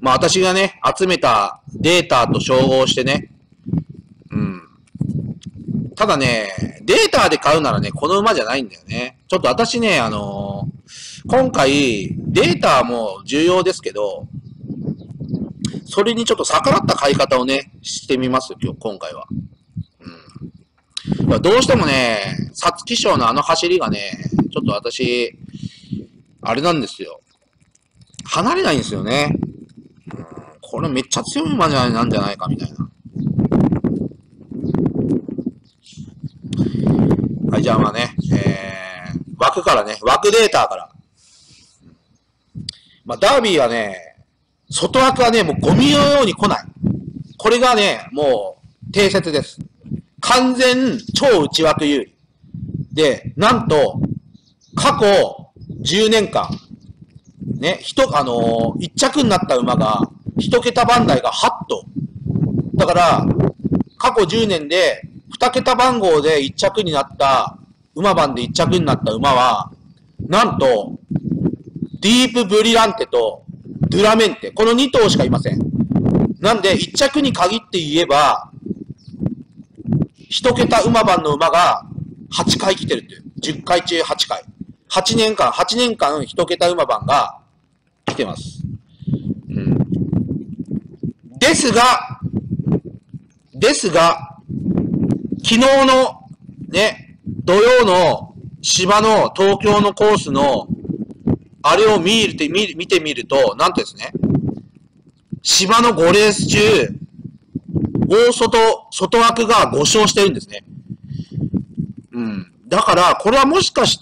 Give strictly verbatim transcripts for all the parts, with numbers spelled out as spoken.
まあ私がね、集めたデータと照合してね、うん。ただね、データで買うならね、この馬じゃないんだよね。ちょっと私ね、あのー、今回、データも重要ですけど、それにちょっと逆らった買い方をね、してみますよ、今日、今回は。うん。どうしてもね、皐月賞のあの走りがね、ちょっと私、あれなんですよ。離れないんですよね。うん、これめっちゃ強い馬じゃなんじゃないか、みたいな。はい、じゃあまあね、えー、枠からね、枠データから。まあ、ダービーはね、外枠はね、もうゴミのように来ない。これがね、もう、定説です。完全超内枠有利。で、なんと、過去じゅうねんかん、ね、一、あのー、一着になった馬が、一桁番台がはっと。だから、過去じゅうねんで、二桁番号で一着になった、馬番で一着になった馬は、なんと、ディープブリランテとドゥラメンテ。このに頭しかいません。なんで、一着に限って言えば、一桁馬番の馬がはちかい来てるっていう。じゅっかい中はちかい。はちねんかん、はちねんかん一桁馬番が来てます。うん。ですが、ですが、昨日のね、土曜の芝の東京のコースのあれを見るて見見てみると、なんとですね、芝のごレース中、大外、外枠がご勝してるんですね。うん。だから、これはもしかして、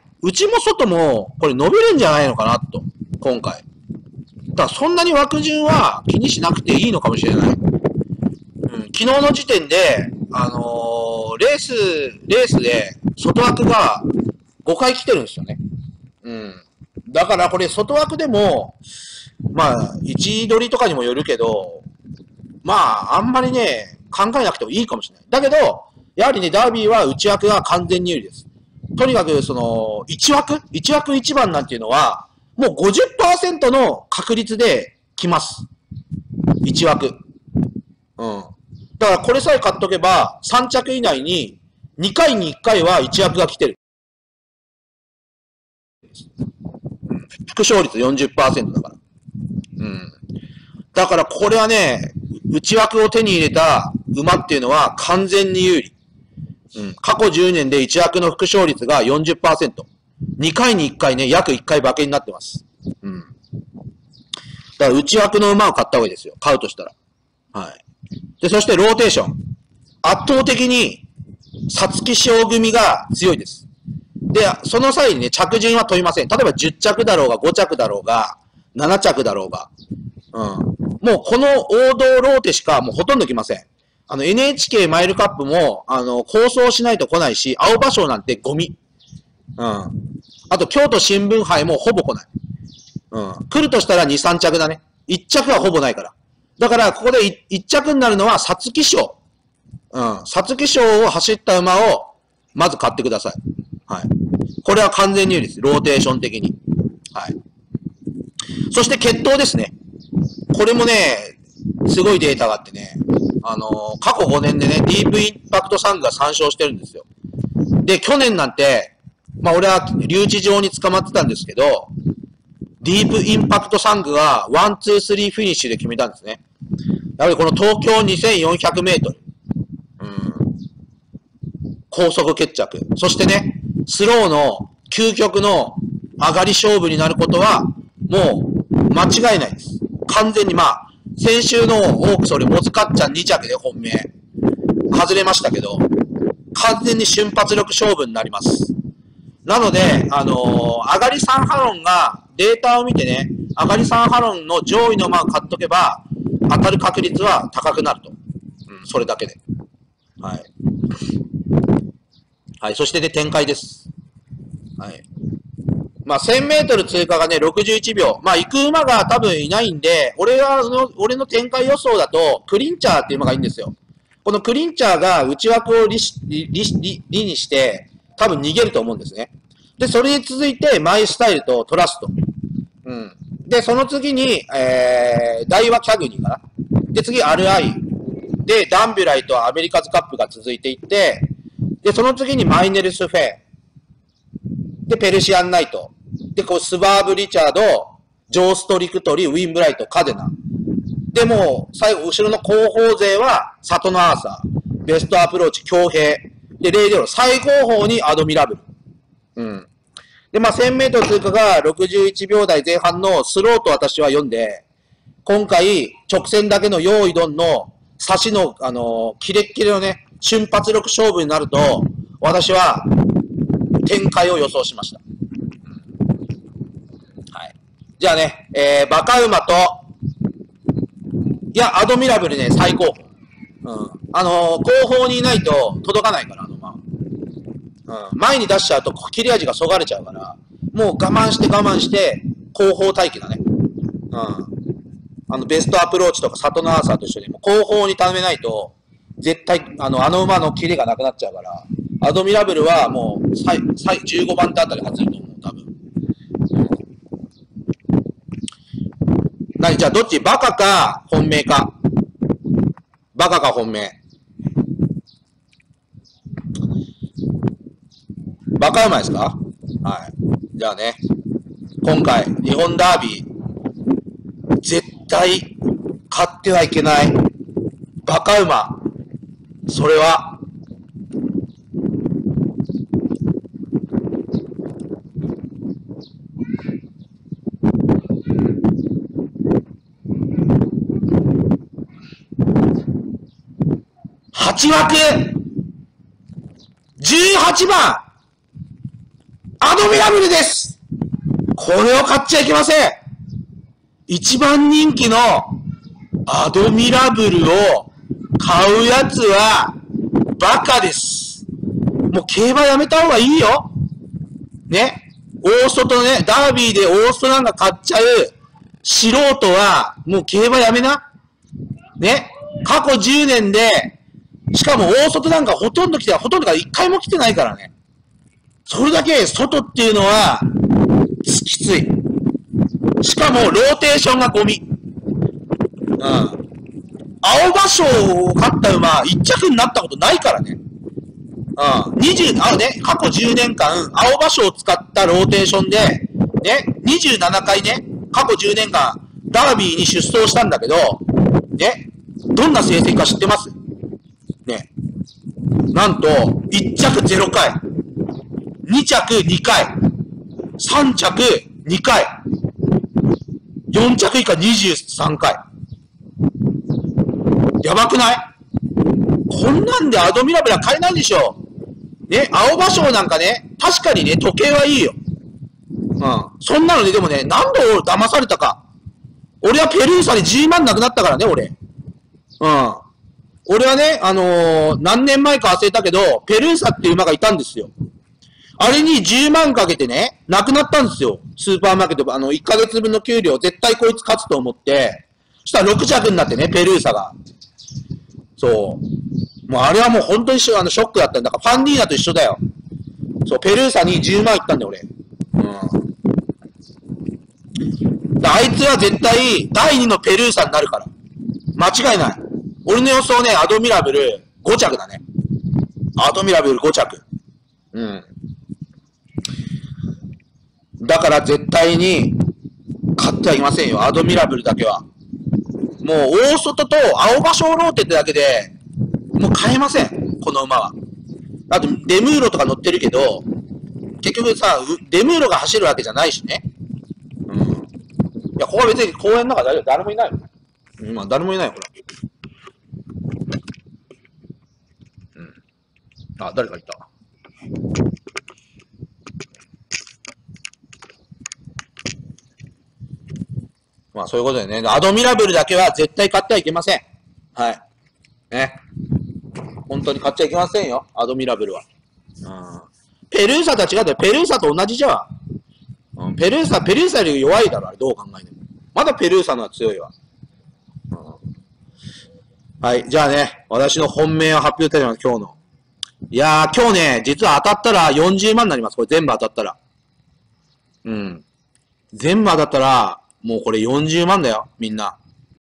内も外も、これ伸びるんじゃないのかなと、今回。だから、そんなに枠順は気にしなくていいのかもしれない。うん。昨日の時点で、あのー、レース、レースで、外枠がごかい来てるんですよね。うん。だから、これ、外枠でも、まあ、位置取りとかにもよるけど、まあ、あんまりね、考えなくてもいいかもしれない。だけど、やはりね、ダービーは内枠が完全に有利です。とにかく、その、いち枠 ?いち 枠いちばんなんていうのは、もう ごじゅっパーセント の確率で来ます。いち枠。うん。だから、これさえ買っとけば、さん着以内に、にかいにいっかいはいち枠が来てる。副勝率 よんじゅっパーセント だから。うん。だからこれはね、内枠を手に入れた馬っていうのは完全に有利。うん。過去じゅうねんでいち枠の副勝率が よんじゅっパーセント。にかいにいっかいね、約いっかい馬券になってます。うん。だから内枠の馬を買った方がいいですよ。買うとしたら。はい。で、そしてローテーション。圧倒的に、皐月賞組が強いです。で、その際にね、着順は問いません。例えばじゅっ着だろうが、ご着だろうが、なな着だろうが。うん。もうこの王道ローテしかもうほとんど来ません。あの エヌエイチケー マイルカップも、あの、構想しないと来ないし、青葉賞なんてゴミ。うん。あと京都新聞杯もほぼ来ない。うん。来るとしたらに、さん着だね。いっ着はほぼないから。だからここでいっ着になるのは皐月賞。うん。皐月賞を走った馬を、まず買ってください。はい。これは完全に有利です。ローテーション的に。はい。そして決闘ですね。これもね、すごいデータがあってね、あのー、過去ごねんでね、ディープインパクトサングがさん勝してるんですよ。で、去年なんて、まあ俺は留置場に捕まってたんですけど、ディープインパクトサングがワン、ツー、スリーフィニッシュで決めたんですね。やはりこの東京にせんよんひゃくメートル。うん。高速決着。そしてね、スローの究極の上がり勝負になることは、もう間違いないです。完全にまあ、先週のオークス俺モズカッチャンに着で本命。外れましたけど、完全に瞬発力勝負になります。なので、あのー、上がりさんハロンがデータを見てね、上がりさんハロンの上位の馬を買っとけば、当たる確率は高くなると。うん、それだけで。はい。はい、そしてで展開です。はい。まあ、せんメートル通過がね、ろくじゅういちびょう。まあ、行く馬が多分いないんで、俺はの、俺の展開予想だと、クリンチャーっていう馬がいいんですよ。このクリンチャーが内枠を利し、利、利、利にして、多分逃げると思うんですね。で、それに続いて、マイスタイルとトラスト。うん。 で、その次に、えー、大和キャグニーかな。で、次、アルアイ。で、ダンビュライとアメリカズカップが続いていって、で、その次にマイネルスフェン。で、ペルシアンナイト。で、こう、スバーブ・リチャード、ジョースト・リクトリー、ウィンブライト、カデナ。で、もう、最後、後ろの後方勢は、サトノ・アーサー、ベストアプローチ、強兵。で、レイデロ、最後方にアドミラブル。うん。で、まあ、せんメートル通過がろくじゅういちびょうだいぜん半のスローと私は読んで、今回、直線だけの用意ドンの差しの、あのー、キレッキレのね、瞬発力勝負になると、私は、展開を予想しました。はい。じゃあね、えー、バカ馬と、いや、アドミラブルね、最高峰。うん。あのー、後方にいないと届かないから、あの馬。うん。前に出しちゃうと切れ味がそがれちゃうから、もう我慢して我慢して、後方待機だね。うん。あの、ベストアプローチとかサトノアーサーと一緒に、もう後方に溜めないと、絶対、あの、あの馬のキレがなくなっちゃうから、アドミラブルはもう、最、最、じゅうごばん手あたり外れると思う、多分。何じゃあ、どっちバカか、本命か。バカか本命。バカ馬ですか？はい。じゃあね、今回、日本ダービー、絶対、勝ってはいけない、バカ馬。それは、はちわくじゅうはちばんアドミラブルです。これを買っちゃいけません。一番人気のアドミラブルを買うやつはバカです。もう競馬やめた方がいいよ。ね。オーストとね、ダービーでオーストなんか買っちゃう素人はもう競馬やめな。ね。過去じゅうねんで、しかも大外なんかほとんど来て、ほとんどがいっかいも来てないからね。それだけ外っていうのは、きつい。しかもローテーションがゴミ。うん。青葉賞を勝った馬、いっちゃくになったことないからね。うん。にじゅう、あ、ね、過去じゅうねんかん、青葉賞を使ったローテーションで、ね、にじゅうななかいね、過去じゅうねんかん、ダービーに出走したんだけど、ね、どんな成績か知ってます？ね。なんと、いっちゃくゼロかい。にちゃくにかい。さんちゃくにかい。よんちゃく以下にじゅうさんかい。やばくない？こんなんでアドミラブルは買えないでしょ。ね、青葉賞なんかね、確かにね、時計はいいよ。うん。そんなのね、でもね、何度騙されたか。俺はペルーサでじゅうまんなくなったからね、俺。うん。俺はね、あのー、何年前か忘れたけど、ペルーサっていう馬がいたんですよ。あれにじゅうまんかけてね、なくなったんですよ。スーパーマーケット、あの、いっかげつぶんの給料、絶対こいつ勝つと思って、そしたらろくちゃくになってね、ペルーサが。そう。もうあれはもう本当にショあのショックだったんだから、ファンディーナと一緒だよ。そう、ペルーサにじゅうまんいったんだよ、俺。うん。あいつは絶対、だいにのペルーサになるから。間違いない。俺の予想ね、アドミラブルごちゃくだね。アドミラブルごちゃく。うん。だから絶対に買ってはいけませんよ。アドミラブルだけは。もう大外と青葉賞ローテってだけで、もう買えません。この馬は。あと、デムーロとか乗ってるけど、結局さ、デムーロが走るわけじゃないしね。うん。いや、ここは別に公園の中大丈夫。誰もいないよ。今、誰もいないよ、ほら。うん。あ、誰かいた。まあそういうことでね、アドミラブルだけは絶対買ってはいけません。はい。ね。本当に買っちゃいけませんよ、アドミラブルは。うん。ペルーサとは違うよ。ペルーサと同じじゃん。うん、ペルーサ、ペルーサより弱いだろ、あれ、どう考えても。まだペルーサのは強いわ。うん、はい。じゃあね、私の本命を発表いたします、今日の。いやー、今日ね、実は当たったらよんじゅうまんになります。これ全部当たったら。うん。全部当たったら、 もうこれよんじゅうまんだよ、みんな。